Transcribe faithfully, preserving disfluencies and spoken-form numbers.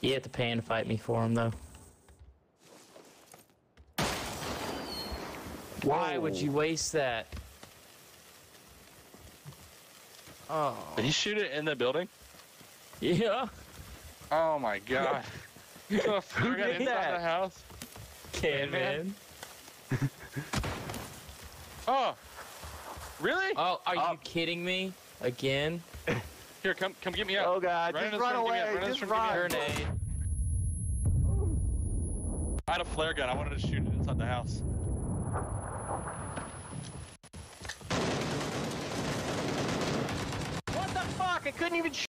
You have to pay and fight me for him, though. Why Whoa. would you waste that? Oh. Did he shoot it in the building? Yeah. Oh my god. Who got did inside that? the house? Can man. Oh. Really? Oh, are Oh. you kidding me? Again? Here, come come get me out. Oh god, Run in just this run room, give me away, out, run in this just room, give me run. Grenade. I had a flare gun. I wanted to shoot it inside the house. What the fuck? I couldn't even